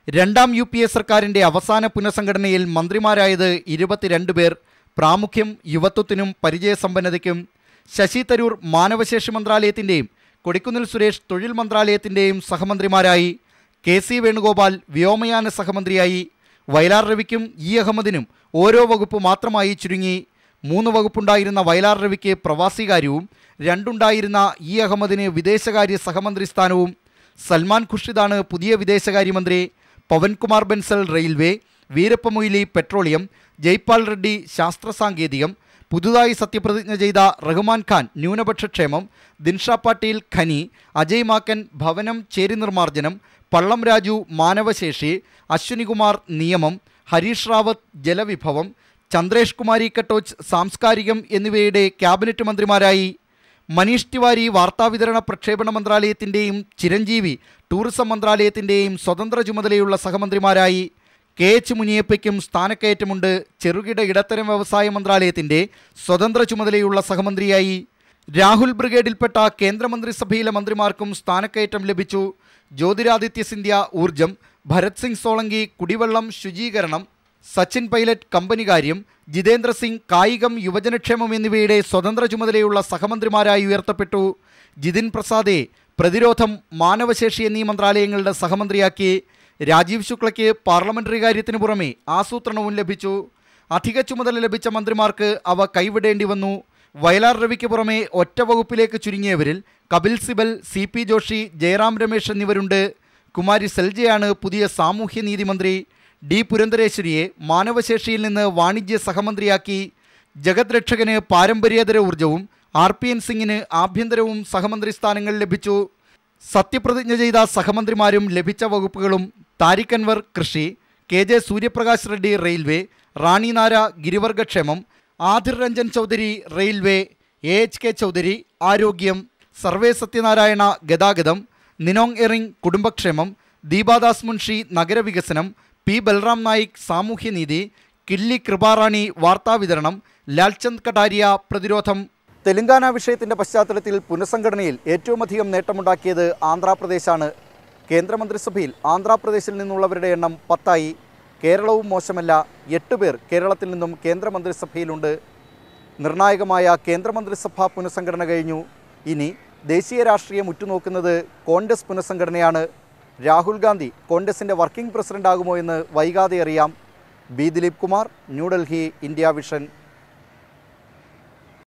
രണ്ടാം UPA സർക്കാരിൻ്റെ അവസാന പുനഃസംഘടനയിൽ മന്ത്രിമാരായത് 22 പേർ. പ്രാമുഖ്യം യുവത്വത്തിനും പരിചയസമ്പന്നതയ്ക്കും. ശശി തരൂർ മാനവശേഷി മന്ത്രാലയത്തിൻ്റെയും കൊടിക്കുന്നിൽ സുരേഷ് തൊഴിൽ മന്ത്രാലയത്തിൻ്റെയും സഹമന്ത്രിമാരായി. KC വേണുഗോപാൽ വ്യോമയാന സഹമന്ത്രിയായി. വയലാർ രവിക്കും അഹമ്മദിനും ഓരോ വകുപ്പ് മാത്രമായി ചുരുങ്ങി. 3 വകുപ്പുണ്ടായിരുന്ന വയലാർ രവിക്ക് പ്രവാസികാര്യവും 2 ഉണ്ടായിരുന്ന അഹമ്മദിന് വിദേശകാര്യ സഹമന്ത്രി സ്ഥാനവും. സൽമാൻ ഖുർഷിദാണ് പുതിയ വിദേശകാര്യമന്ത്രി. പവൻകുമാർ ബൻസൽ റെയിൽവേ, വീരപ്പ മൊയ്ലി പെട്രോളിയം, ജയ്പാൽ റെഡ്ഡി ശാസ്ത്ര സാങ്കേതികം, പുതുതായി സത്യപ്രതിജ്ഞ ചെയ്ത റഹ്മാൻ ഖാൻ ന്യൂനപക്ഷക്ഷേമം, ദിൻഷ പാട്ടീൽ ഖനി, അജയ് മാക്കൻ ഭവനം ചേരി നിർമ്മാർജ്ജനം, പള്ളം രാജു മാനവശേഷി, അശ്വിനികുമാർ നിയമം, ഹരീഷ് റാവത്ത് ജലവിഭവം, ചന്ദ്രേഷ് കുമാരി കട്ടോച്ച് സാംസ്കാരികം എന്നിവയുടെ ക്യാബിനറ്റ് മന്ത്രിമാരായി. മനീഷ് തിവാരി വാർത്താവിതരണ പ്രക്ഷേപണ മന്ത്രാലയത്തിൻ്റെയും ചിരഞ്ജീവി ടൂറിസം മന്ത്രാലയത്തിൻ്റെയും സ്വതന്ത്ര ചുമതലയുള്ള സഹമന്ത്രിമാരായി. KH മുനിയപ്പയ്ക്കും സ്ഥാനക്കയറ്റമുണ്ട്. ചെറുകിട ഇടത്തരം വ്യവസായ മന്ത്രാലയത്തിൻ്റെ സ്വതന്ത്ര ചുമതലയുള്ള സഹമന്ത്രിയായി. രാഹുൽ ബ്രിഗേഡിൽപ്പെട്ട കേന്ദ്രമന്ത്രിസഭയിലെ മന്ത്രിമാർക്കും സ്ഥാനക്കയറ്റം ലഭിച്ചു. ജ്യോതിരാദിത്യ സിന്ധ്യ ഊർജം, ഭരത് സിംഗ് സോളങ്കി കുടിവെള്ളം ശുചീകരണം, സച്ചിൻ പൈലറ്റ് കമ്പനികാര്യം, ജിതേന്ദ്ര സിംഗ് കായികം യുവജനക്ഷേമം എന്നിവയുടെ സ്വതന്ത്ര ചുമതലയുള്ള സഹമന്ത്രിമാരായി ഉയർത്തപ്പെട്ടു. ജിതിൻ പ്രസാദെ പ്രതിരോധം മാനവശേഷി എന്നീ മന്ത്രാലയങ്ങളുടെ സഹമന്ത്രിയാക്കി. രാജീവ് ശുക്ലയ്ക്ക് പാർലമെൻ്ററി കാര്യത്തിന് പുറമെ ആസൂത്രണവും ലഭിച്ചു. അധിക ചുമതല ലഭിച്ച മന്ത്രിമാർക്ക് അവ കൈവിടേണ്ടി വന്നു. വയലാർ രവിക്ക് പുറമെ ഒറ്റ വകുപ്പിലേക്ക് ചുരുങ്ങിയവരിൽ കപിൽ സിബൽ, CP ജോഷി, ജയറാം രമേശ് എന്നിവരുണ്ട്. കുമാരി സെൽജയാണ് പുതിയ സാമൂഹ്യനീതി മന്ത്രി. D പുരന്ദരേശ്വരിയെ മാനവശേഷിയിൽ നിന്ന് വാണിജ്യ സഹമന്ത്രിയാക്കി. ജഗത് രക്ഷകന് പാരമ്പര്യേതര ഊർജവും RPN സിംഗിന് ആഭ്യന്തരവും സഹമന്ത്രി സ്ഥാനങ്ങൾ ലഭിച്ചു. സത്യപ്രതിജ്ഞ ചെയ്ത സഹമന്ത്രിമാരും ലഭിച്ച വകുപ്പുകളും: താരിഖ് അൻവർ കൃഷി, KJ സൂര്യപ്രകാശ് റെഡ്ഡി റെയിൽവേ, റാണി നാര ഗിരിവർഗക്ഷേമം, ആധിർ രഞ്ജൻ ചൗധരി റെയിൽവേ, AHK ചൗധരി ആരോഗ്യം, സർവേ സത്യനാരായണ ഗതാഗതം, നിനോങ് എറിങ് കുടുംബക്ഷേമം, ദീപാദാസ് മുൻഷി നഗരവികസനം, P ബൽറാം നായിക് സാമൂഹ്യനീതി, കില്ലി കൃപാറാണി വാർത്താവിതരണം, ലാൽചന്ദ് കട്ടാരിയ പ്രതിരോധം. തെലങ്കാന വിഷയത്തിൻ്റെ പശ്ചാത്തലത്തിൽ പുനഃസംഘടനയിൽ ഏറ്റവുമധികം നേട്ടമുണ്ടാക്കിയത് ആന്ധ്രാപ്രദേശാണ്. കേന്ദ്രമന്ത്രിസഭയിൽ ആന്ധ്രാപ്രദേശിൽ നിന്നുള്ളവരുടെ എണ്ണം 10ആയി. കേരളവും മോശമല്ല. 8 പേർ കേരളത്തിൽ നിന്നും കേന്ദ്രമന്ത്രിസഭയിലുണ്ട്. നിർണായകമായ കേന്ദ്രമന്ത്രിസഭാ പുനഃസംഘടന കഴിഞ്ഞു. ഇനി ദേശീയ രാഷ്ട്രീയം ഉറ്റുനോക്കുന്നത് കോൺഗ്രസ് പുനഃസംഘടനയാണ്. രാഹുൽ ഗാന്ധി കോൺഗ്രസിൻ്റെ വർക്കിംഗ് പ്രസിഡന്റ് ആകുമോ എന്ന് വൈകാതെ അറിയാം. B Dilip Kumar, New Delhi, India vision.